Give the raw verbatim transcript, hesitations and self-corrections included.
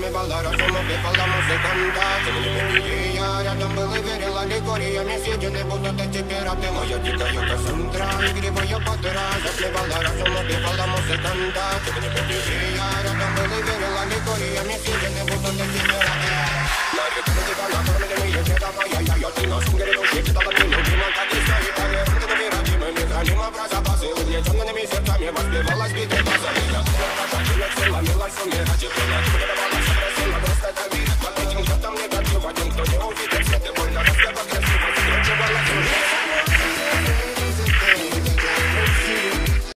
затмевала разум, убивала музыканта. Ты я рядом был и верила легориями съедены будут эти пираты. Моя дикая Кассандра, игривая подра, затмевала разум, убивала музыканта. Ты я рядом был и верила легориями съедены будут эти пираты. На реку тебя накормлены, я деда моя, я, я, ты на сунгере души, читала ты любима, как и стоит, а верно, ты невыразимыми, хранима про запасы, угнетенными сердцами, воспевалась битвы базами.